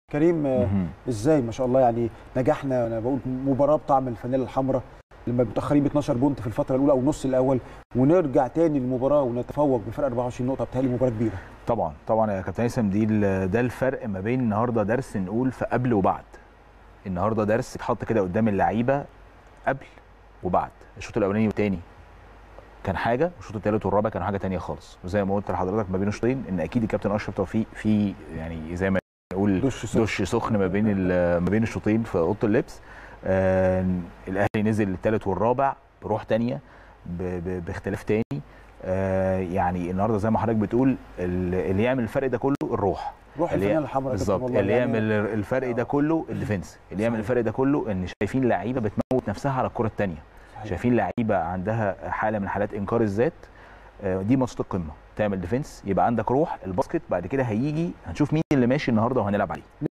كريم ازاي ما شاء الله يعني نجحنا، انا بقول مباراه بطعم الفانيلا الحمراء لما متاخرين ب 12 بونت في الفتره الاولى او النص الاول ونرجع تاني للمباراه ونتفوق بفرق 24 نقطه. بتهيألي مباراه كبيره. طبعا طبعا يا كابتن هيثم، ده الفرق ما بين النهارده درس نقول في قبل وبعد. النهارده درس اتحط كده قدام اللعيبه قبل وبعد. الشوط الاولاني والثاني كان حاجه، والشوط الثالث والرابع كانوا حاجه ثانيه خالص. وزي ما قلت لحضرتك ما بين الشوطين ان اكيد الكابتن اشرف توفيق في يعني زي ما نقول دش سخن ما بين الشوطين في اوضه اللبس. الاهلي نزل الثالث والرابع بروح ثانيه باختلاف ثاني. يعني النهارده زي ما حضرتك بتقول اللي يعمل الفرق ده كله الروح الفانيلا الحمراء بالظبط. اللي يعمل الفرق ده كله الديفنس. اللي يعمل الفرق ده كله ان شايفين لعيبه بتموت نفسها على الكره الثانيه. شايفين لعيبه عندها حاله من حالات انكار الذات. دي ماتشات القمه. تعمل ديفنس يبقى عندك روح الباسكت. بعد كده هيجي هنشوف مين اللي ماشي النهارده وهنلعب عليه.